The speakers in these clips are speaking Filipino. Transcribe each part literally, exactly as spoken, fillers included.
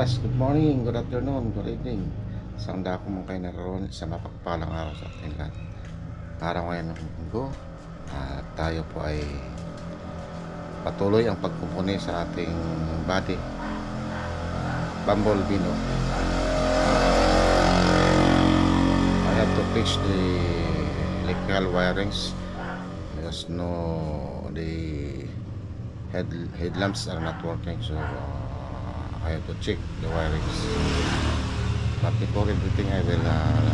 Yes, good morning, good afternoon, good evening. Saan da ako mong kayo naroon sa mapagpalang araw sa ating lahat. Araw ngayon ng linggo at tayo po ay patuloy ang pagkumpuni sa ating body, Bumble Bino. I have to fix the electrical wirings because no, the head headlamps are not working, so uh, I have to check the wirings. But before everything, I will uh,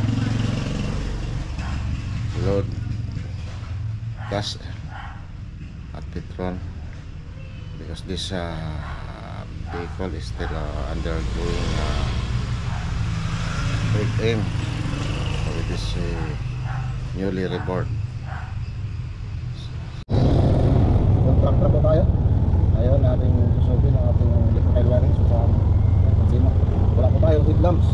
load gas at petrol because this uh, vehicle is still uh, undergoing uh, break-in, so it is uh, newly reborn. Contractor po tayo. Ayaw natin susubin ang ating electrical wiring. So sa Bino, wala po tayo headlamps.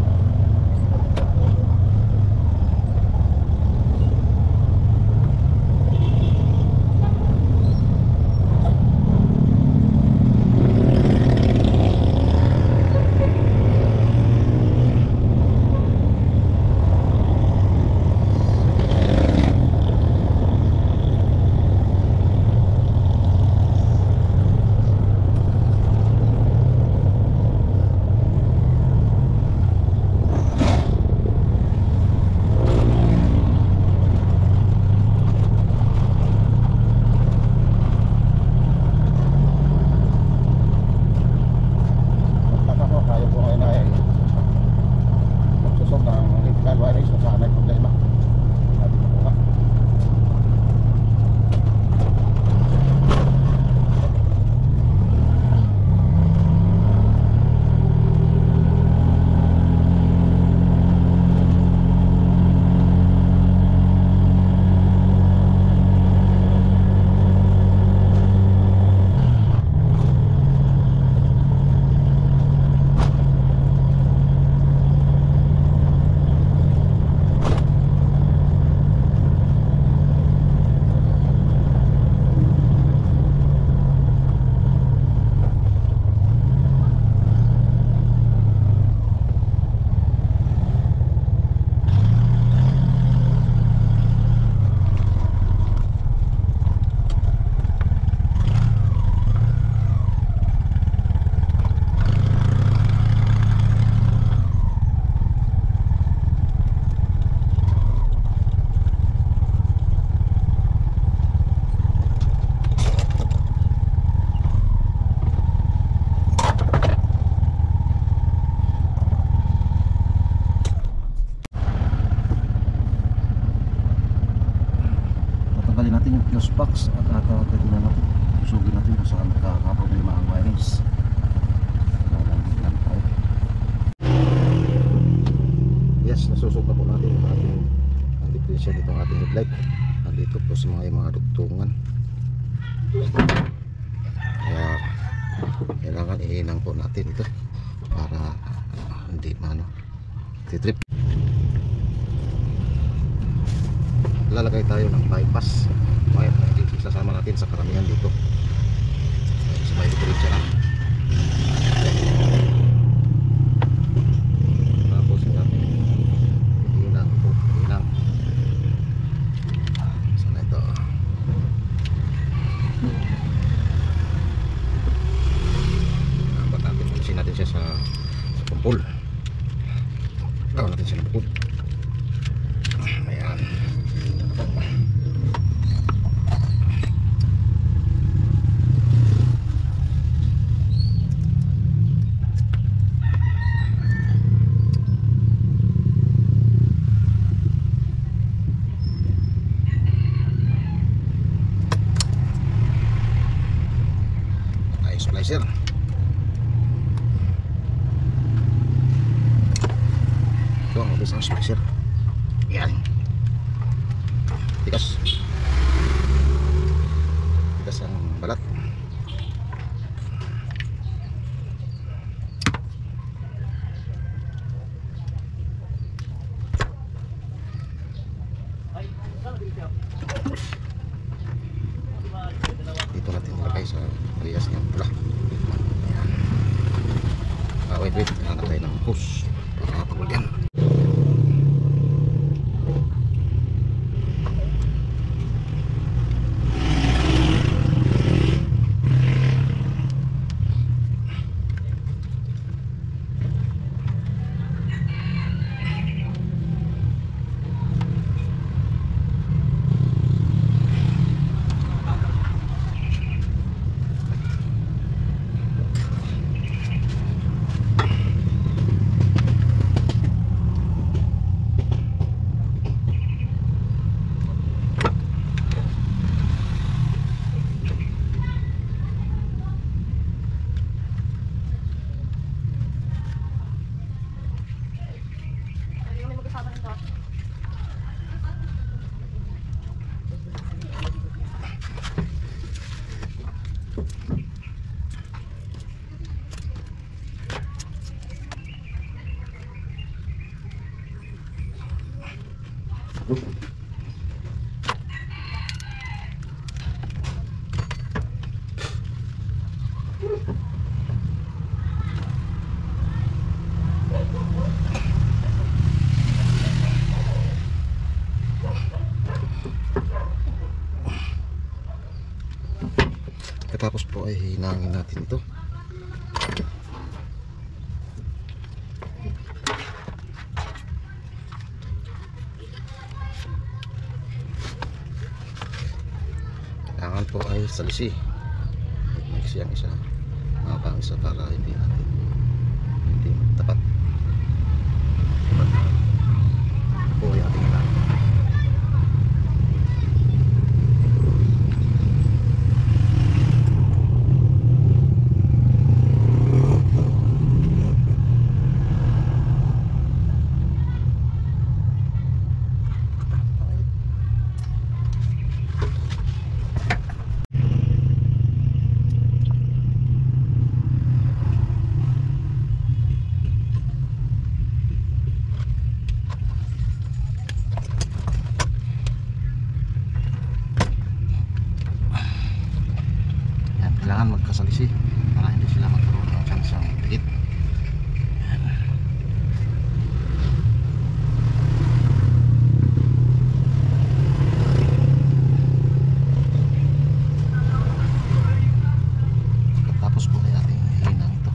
Tanggalin natin yung fuse box at atawagin na natin, usugin natin kung saan nagkakaproblema ang wirings. Lang tayo. Yes, nasusog na po natin yung ating ang diferensya dito ang ating headlight. Nandito po sa mga mga dugtungan, kaya kailangan ihinang po natin ito para uh, hindi mano titrip. Lalagay tayo ng bypass wire na hindi sasama natin sa karamihan dito sa may diferensya na. Tapos yan, hinang po, hinang sana ito. Dapat natin alisin natin siya sa, sa kumpul. Gawin natin siya ng bukod. Ayan. Ay, splicer. Ito ang isang splicer. Ayan. Tigas. Tigas ang balat. Dito natin ilagay sa alias niya pula. Ayan. Ah, wait. pagkatapos makakapagod yan. Pagkatapos po ay hinangin natin ito. Kailangan po ay salisi. Maiksi ang isa, mga isa para hindi natin hindi tapat. Po ay ating hinangin. Kailangan magkasalisi para hindi sila magkaroon ng chance ng tigit. Tapos po na natin hinang ito.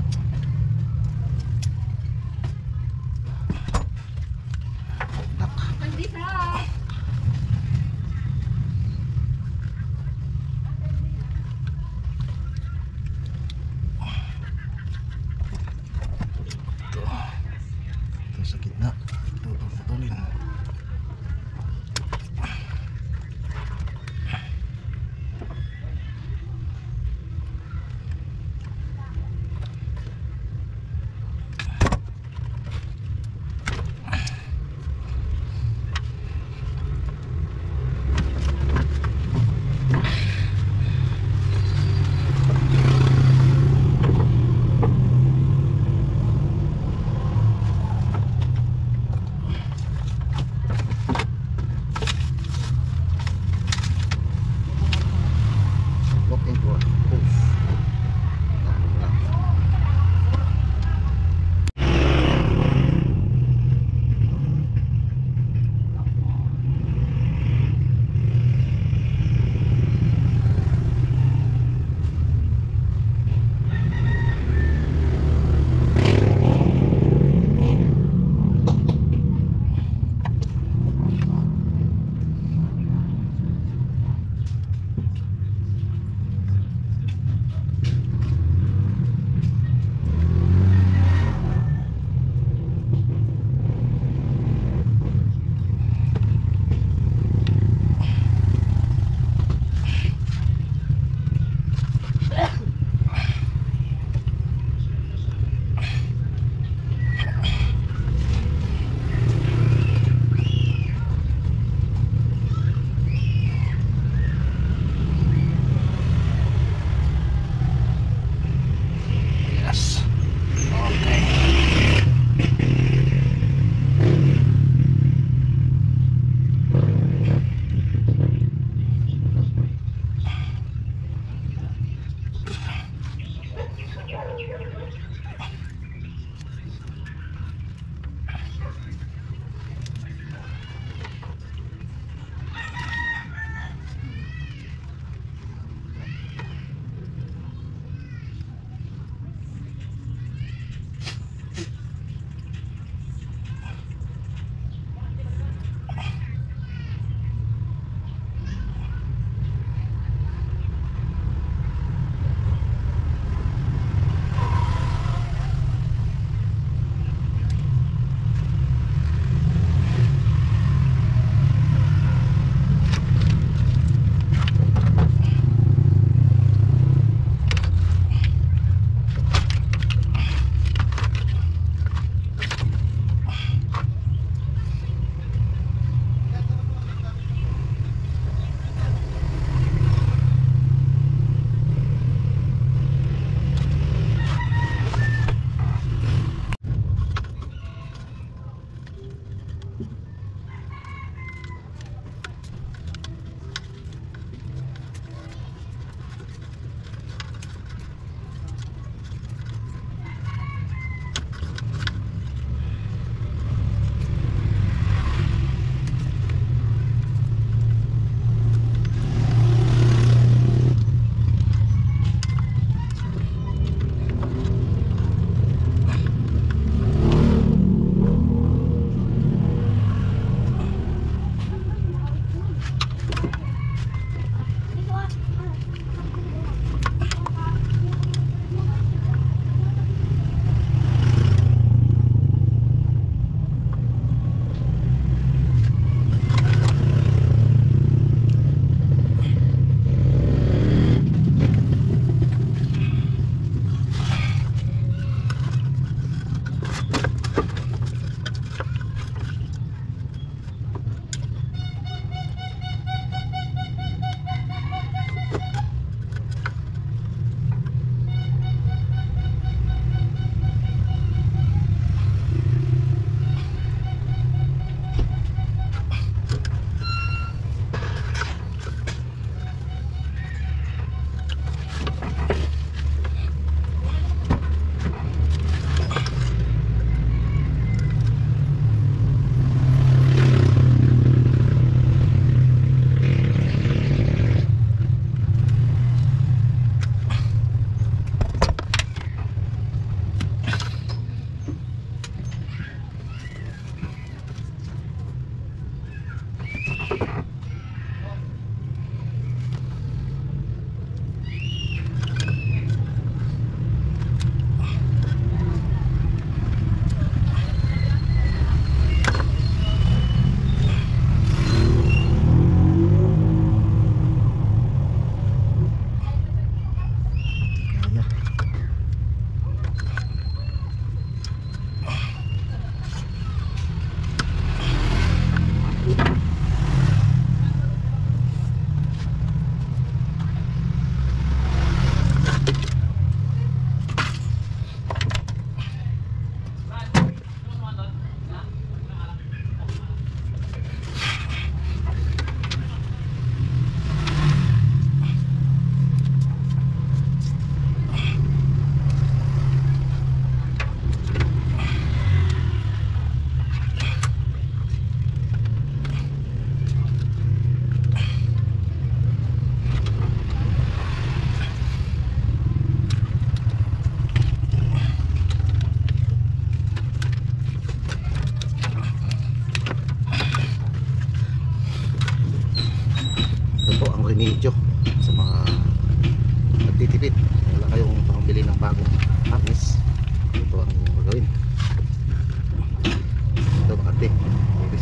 Sa gitna ito puputulin.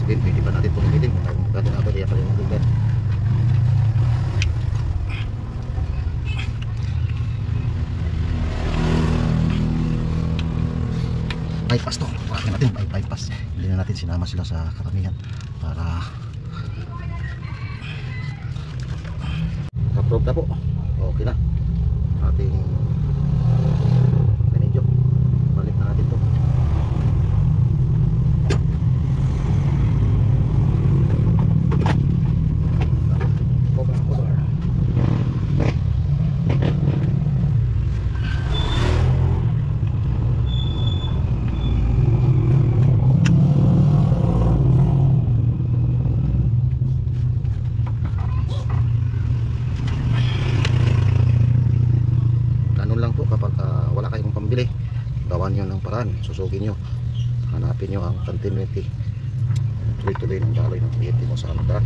din, pwede pa natin itong gamitin kung mayroon natin ako kaya pa rin natin. Bypass to, bakit natin by bypass, hindi na natin sinama sila sa karamihan para approve na po. Okay na ating medyo balik na natin to. Over, over. Gawan nyo ng paraan, susugin nyo, hanapin nyo ang continuity, tuloy-tuloy ng daloy ng kliyente mo sa kanila.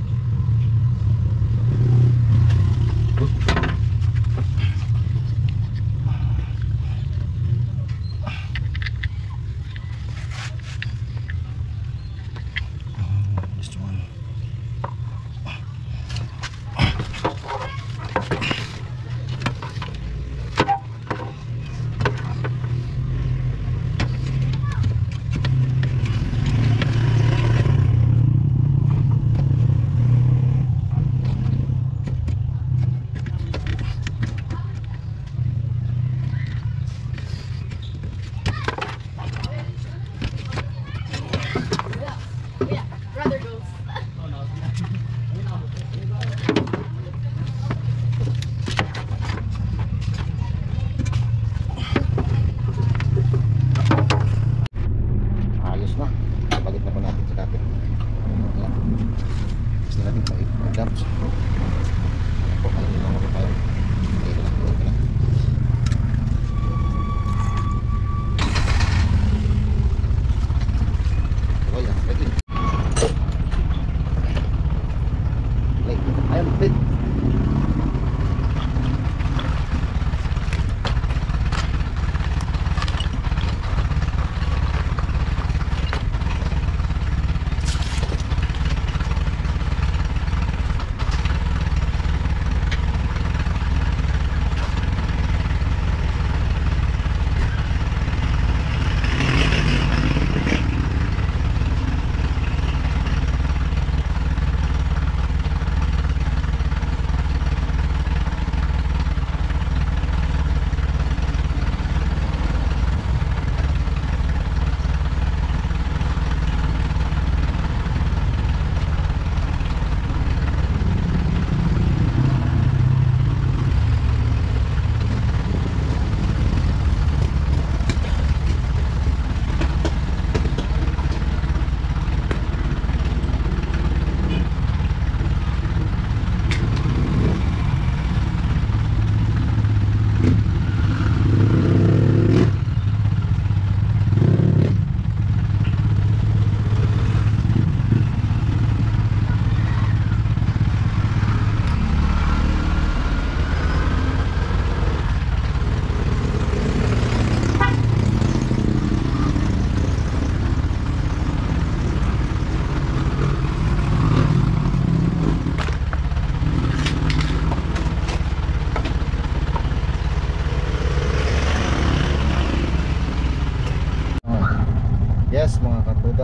Yes mga katuda,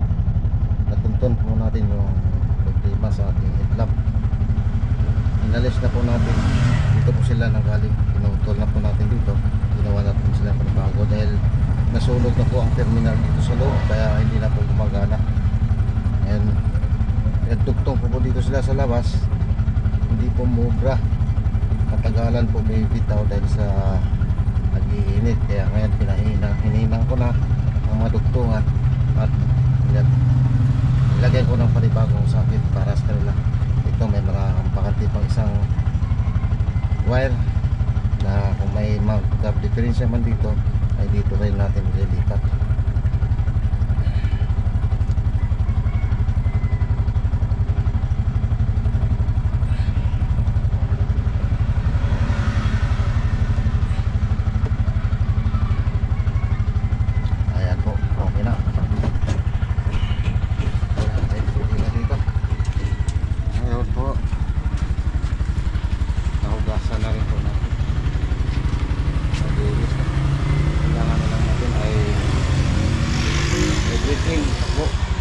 natuntun po natin yung problema sa ating headlamp. Inalis na po natin, dito po sila nagaling, pinutol na po natin dito, ginawa natin sila panibago dahil nasunog na po ang terminal dito sa loob, kaya hindi na po gumagana. And nagtugtong po po dito sila sa labas, hindi po mubra, matagalan po may bitaw dahil sa nag-iinit, kaya ngayon pinahinang hininang ko na ang madugtungan at ilagay ko ng panibagong sakit para sa kanila. Ito may mga pakati pang isang wire na kung may mag-diferensya man dito ay dito rin natin ililipat. Ayan po, okay na. Takbo.